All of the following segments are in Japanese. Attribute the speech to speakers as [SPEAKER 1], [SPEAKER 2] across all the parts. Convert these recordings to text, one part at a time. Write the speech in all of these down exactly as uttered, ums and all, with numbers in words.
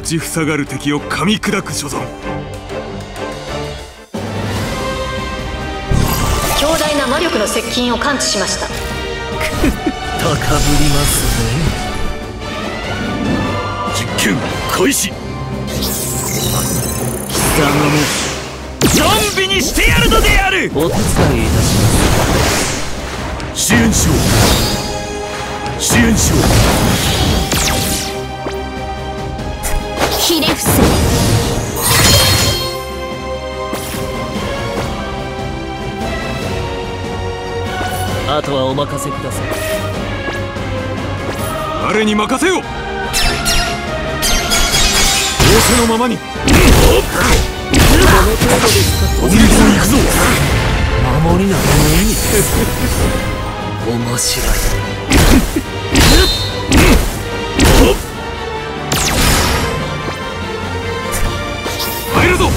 [SPEAKER 1] ち塞がる敵を噛み砕く所存。
[SPEAKER 2] 強大な魔力の接近を感知しました。
[SPEAKER 3] 高ぶりますね。
[SPEAKER 1] 実験開始。
[SPEAKER 3] 貴様も
[SPEAKER 1] ゾンビにしてやるのである。
[SPEAKER 3] お手伝いいたします。
[SPEAKER 1] 支援しろ、支援しろ。
[SPEAKER 2] ひれ伏せ。
[SPEAKER 3] あとはお任せください。
[SPEAKER 1] 我に任せよ。仰せのままに。
[SPEAKER 3] この程度ですか。
[SPEAKER 1] どんどん行くぞ。
[SPEAKER 3] 守りなどの意味面白い。
[SPEAKER 1] 入るぞ。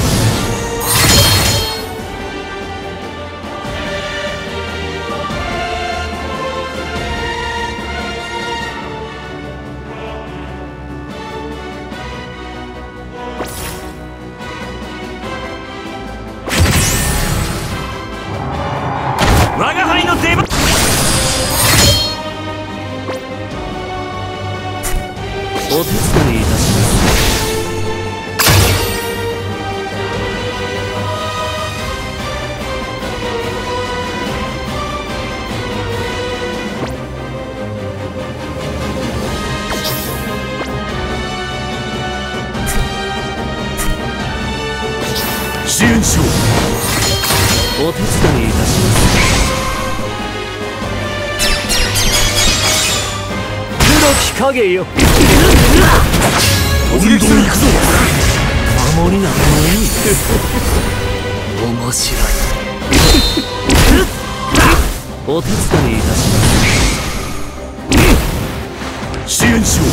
[SPEAKER 1] 我が輩の出番。
[SPEAKER 3] お手伝いいたします。
[SPEAKER 1] 支援しろ。
[SPEAKER 3] お手伝いいたします。黒き影よ。
[SPEAKER 1] どんどん行くぞ。
[SPEAKER 3] 守りなどの意味面白い。お手伝いいたします。
[SPEAKER 1] 支援しろ。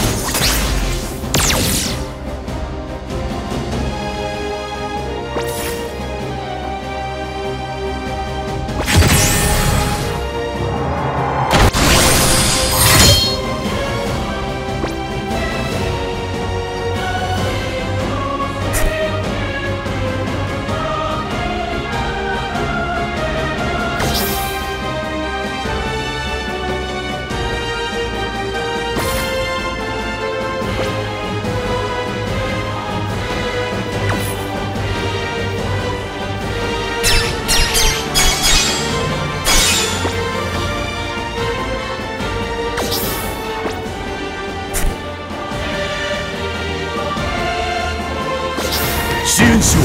[SPEAKER 1] 支援しろ。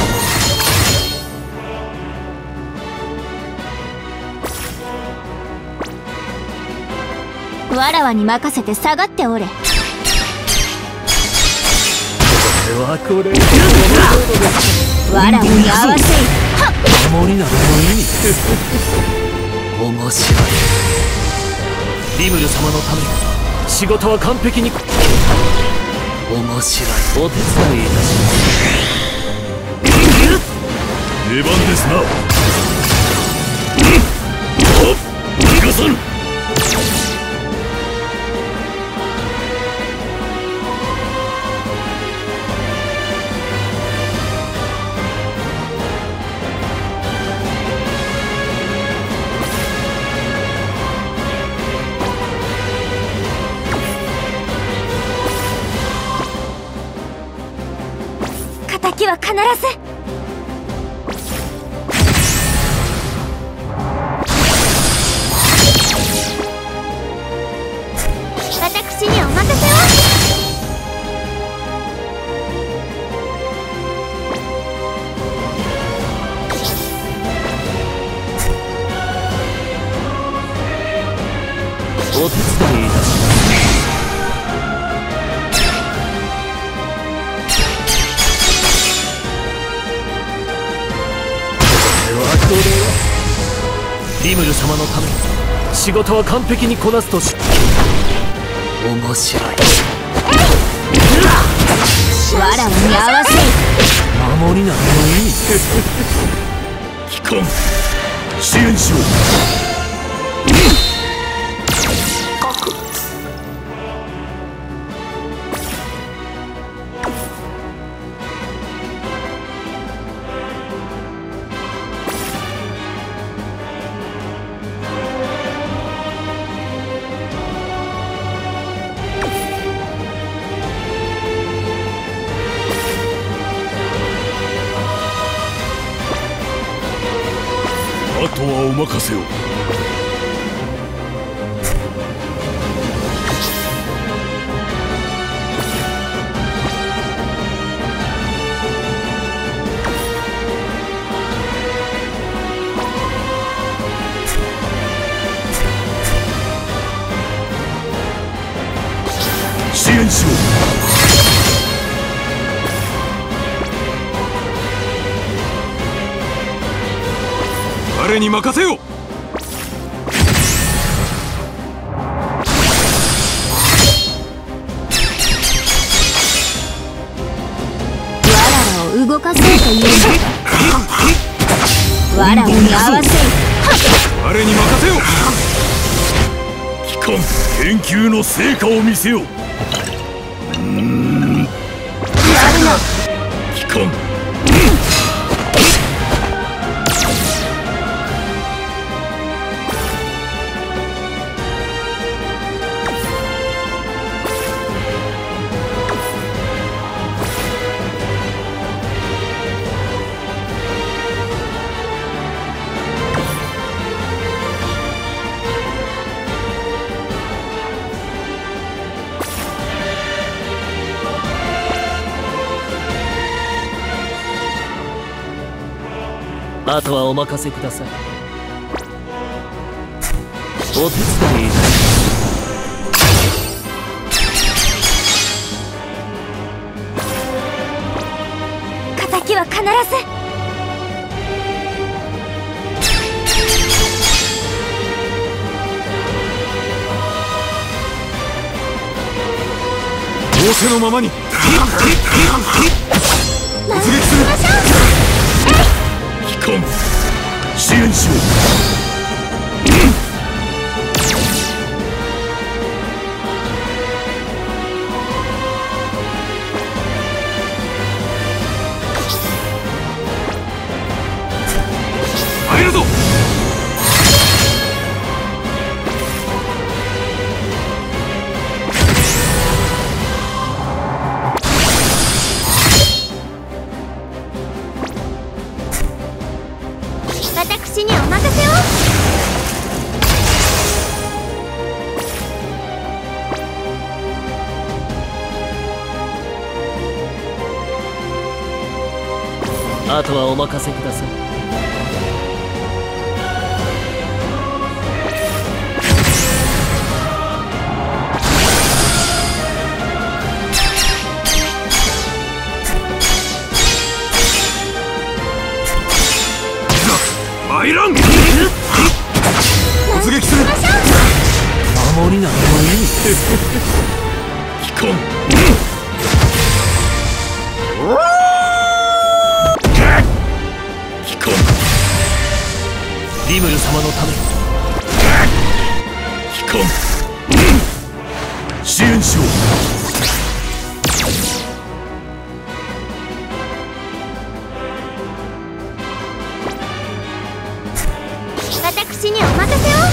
[SPEAKER 2] わらわに任せて下がっておれ。
[SPEAKER 3] これはこれ。
[SPEAKER 2] わらわに合わせい。
[SPEAKER 3] 守りなどの意味面白い。リムル様のために仕事は完璧に。面白い。お手伝いいたします。
[SPEAKER 1] 出番ですな。逃がさぬ。
[SPEAKER 2] 敵は必ず。私にお任せを。
[SPEAKER 3] お手伝いいたします。リムル様のために仕事は完璧にこなすとし。面白い。
[SPEAKER 2] わらわに合わせい。
[SPEAKER 3] 守りなどの意味
[SPEAKER 1] 機関支援しろ。 はお任せを。支援しろ。彼に任せよ。
[SPEAKER 2] わらを動かそうというのわらをに合わせい。
[SPEAKER 1] 彼に任せよ。機関研究の成果を見せよ。うーん、
[SPEAKER 2] やるな。
[SPEAKER 1] 機関
[SPEAKER 3] あとはお任せください。お手伝い
[SPEAKER 2] 敵は必ず。
[SPEAKER 1] 仰せのままに突撃する。機関支援しよう。入るぞ。
[SPEAKER 2] 私にお任せを。
[SPEAKER 3] あとはお任せください。
[SPEAKER 1] アイラン突撃する。
[SPEAKER 3] 守りなどの意味
[SPEAKER 1] 機関機関
[SPEAKER 3] リムル様のため
[SPEAKER 1] 機関支援しよう。
[SPEAKER 2] 私にお任せを。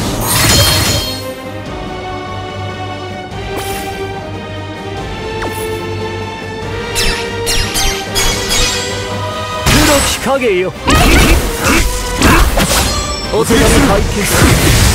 [SPEAKER 3] 黒き影よお手紙拝見。